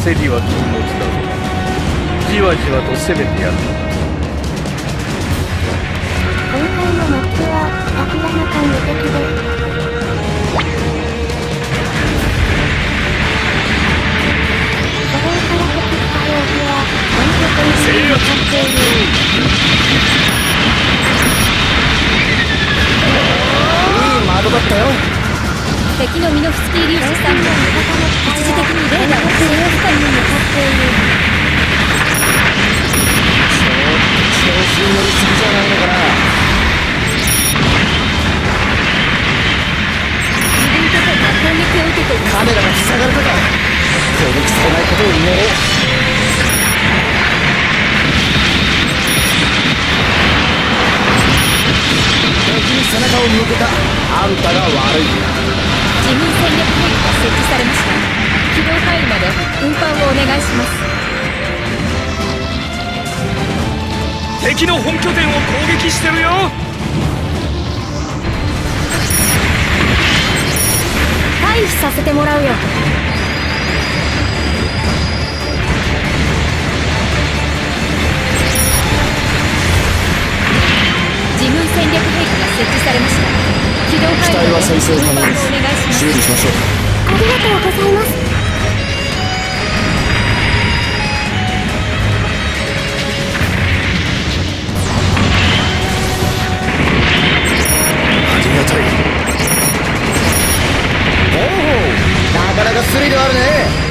焦りは禁物だぞ。じわじわと攻めてやるのだ。 今回のマップはラクダの間無敵です。初動から敵した容疑は本当に制圧している。 いい窓だったよ。 敵のミノフスキー粒子3本一時的にレーダーを制圧下に向かっている。 調子に乗りすぎじゃないのかな。 自分こそが攻撃を受けている。 カメラが塞がれたか。攻撃されないことを祈ろう。敵に背中を向けたあんたが悪い。 自分戦略兵器が設置されました。軌道範囲まで運搬をお願いします。 敵の本拠点を攻撃してるよ。 退避させてもらうよ。自分戦略兵器が設置されました。軌道範囲まで運搬をお願いします。 修理しましょう。 ありがとうございます。 ありがたい。おお、なかなかスリルあるね。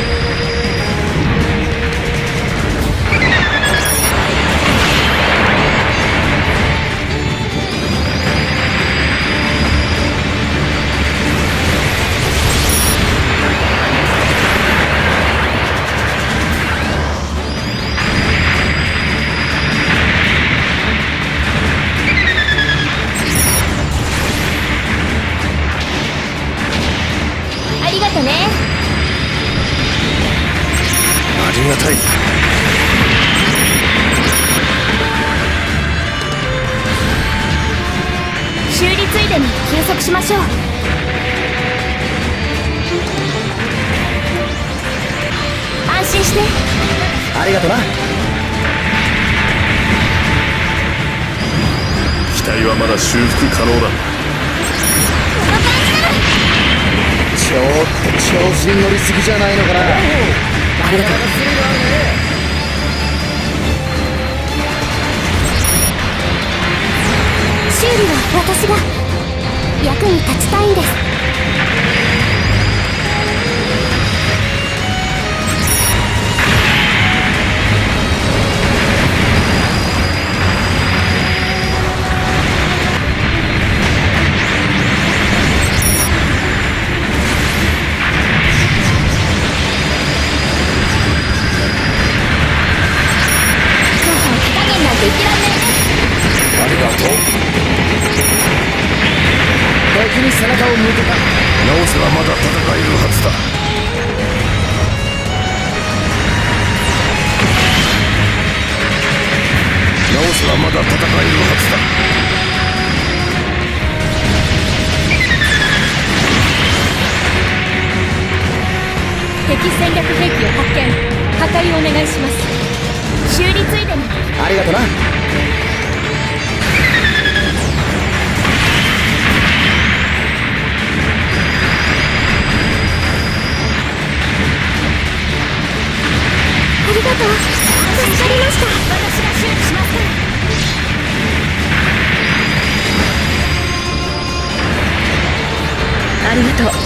ありがとね。 ありがたい。 修理ついでに休息しましょう。安心して。 ありがとな。 機体はまだ修復可能だ。 ちょっと調子に乗りすぎじゃないのかな。ありがとう。 修理は私が役に立ちたいんです。 できらんねありがとう。敵に背中を向けた。直せばまだ戦えるはずだ。直せばまだ戦えるはずだ。 敵戦略兵器を発見。破壊をお願いします。修理ついでに。 ありがとな。 ありがとう。助かりました。 私が修理しますから。ありがとう。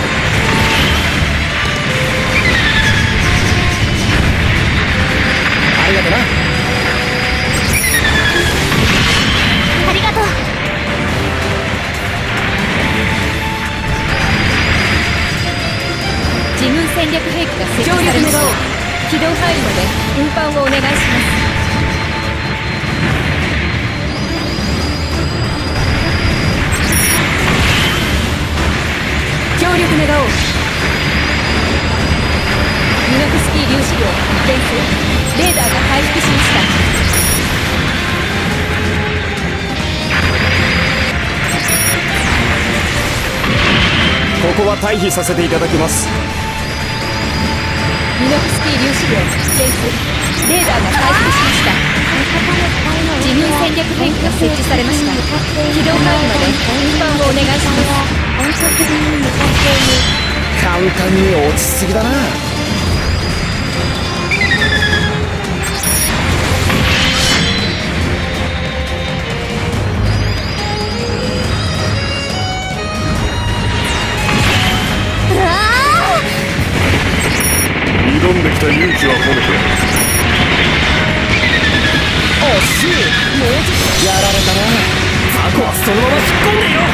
ありがとな。 ありがとう。 自分戦略兵器が設置されました。軌道範囲まで運搬をお願いします。協力願おう。ミノフスキー粒子量減衰。レーダーが回復しました。 ここは退避させていただきます。 ミミノフスキー粒子量減衰。レーダーが回復しました。自分戦略兵器が設置されました。起動範囲まで運搬をお願いします。 音速便に向かっている。 簡単に落ちすぎだな。 挑んできた勇気は褒めて惜しい。もうちょっとやられたな。 タコはそのまま引っ込んでいろ。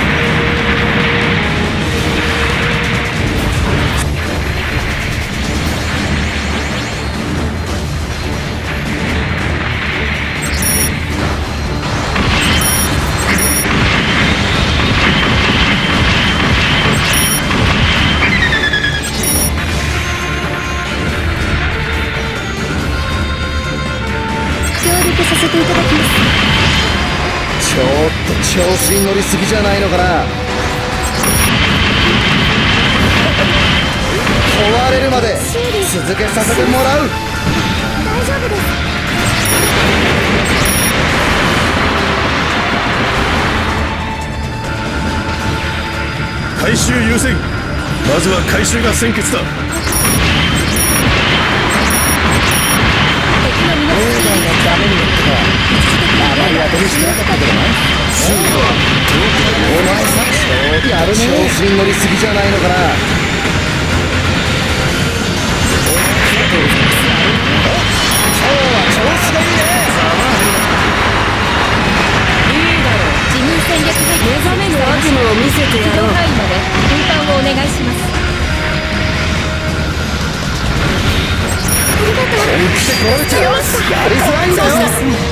させていただきます。 ちょっと調子に乗りすぎじゃないのかな。壊れるまで続けさせてもらう。 大丈夫です。 回収優先。まずは回収が先決だ。 レーダーがダメになったか。あまり当てにしてなかったけどな。お前さ、やるね。調子に乗りすぎじゃないのかな。今日は調子がいいね。 いいだろう。自分戦略兵器目覚める悪夢を見せてやろう。起動範囲まで運搬をお願いします。 本気で来られちゃう。やりづらいんだよ。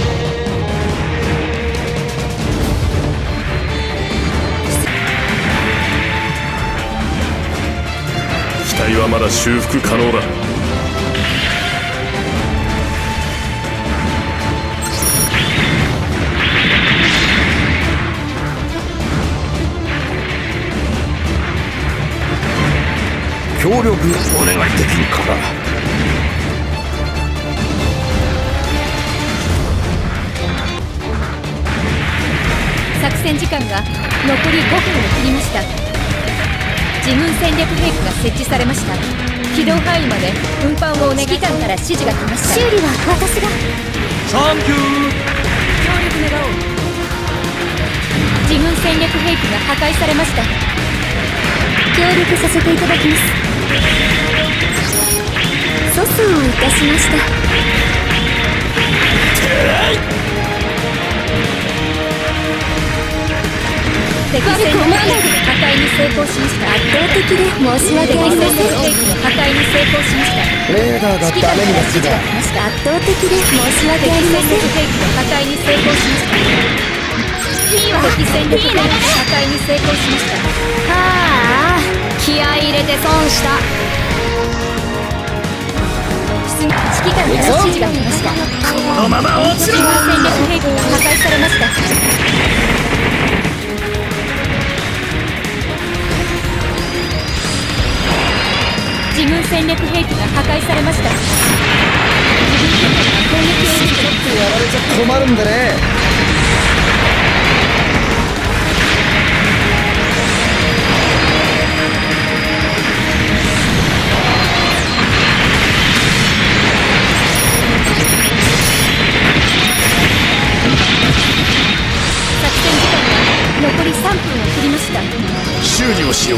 機体はまだ修復可能だ。 協力お願いできるかな。 作戦時間が残り5分を切りました。自分戦略兵器が設置されました。起動範囲まで運搬をお願い。指揮官から指示が来ました。 修理は私が。 サンキュー。 協力願おう。自分戦略兵器が破壊されました。 協力させていただきます。粗相をいたしました。 敵戦略兵器の破壊に成功しました。 圧倒的で申し訳ありません。 敵戦略兵器の破壊に成功しました。 レーダーがダメになってた。 圧倒的で申し訳ありません。 敵戦略兵器の破壊に成功しました。敵戦略兵器の破壊に成功しました。 はあ、気合い入れて損した。 指揮官から指示が来ました。 このまま落ちろ。 自分戦略兵器が破壊されました。自分戦略兵器が破壊されました。自分戦略が攻撃を受けてやられちゃ困るんでね。 作戦時間が残り3分を切りました。 修理をしよう。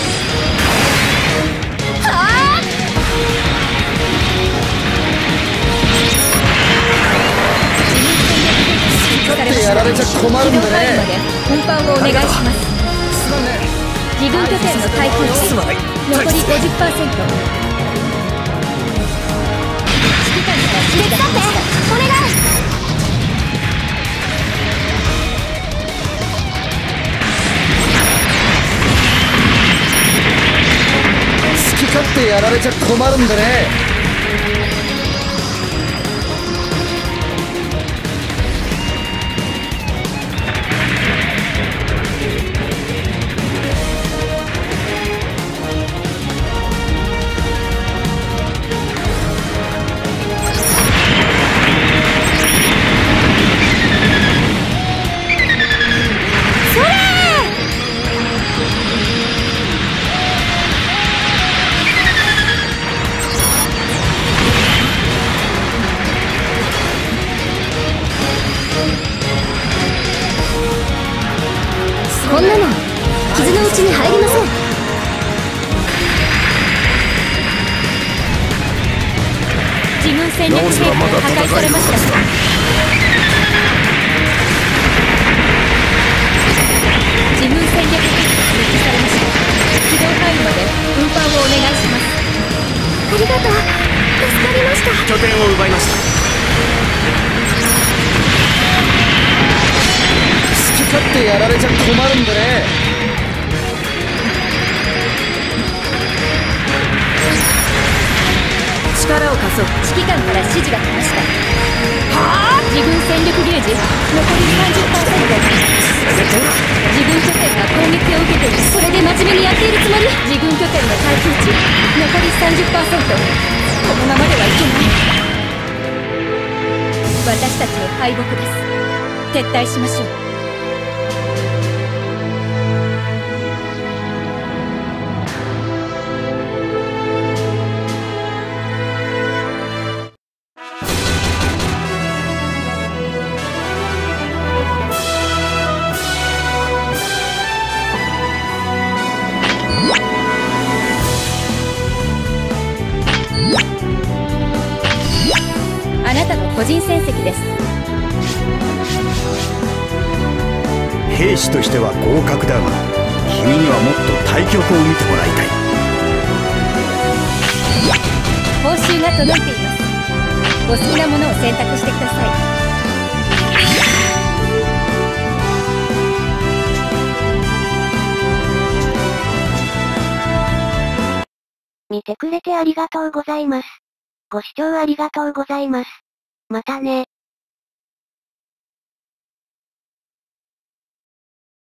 やられちゃ困るんだね。 運搬をお願いします。自軍拠点の耐空値残り 50%。 指揮官から指示が来ました。 お願い。 好き勝手やられちゃ困るんでね。 んなの傷のうちに入りません。 自分戦略兵器が破壊されました。自分戦略兵器が設置されました。起動範囲まで運搬をお願いします。 ありがとう、助かりました。 拠点を奪いました。 好き勝手やられちゃ困るんでね。 力を貸そう。指揮官から指示が来ました。自分戦力ゲージ残り 30%。自分拠点が攻撃を受けている。それで真面目にやっているつもり。自分拠点の耐久値残り 30%。このままではいけない。私たちの敗北です。撤退しましょう。あなたの個人戦績です。 兵士としては合格だが、君にはもっと対局を見てもらいたい。 報酬が届いています。お好きなものを選択してください。 見てくれてありがとうございます。ご視聴ありがとうございます。またね。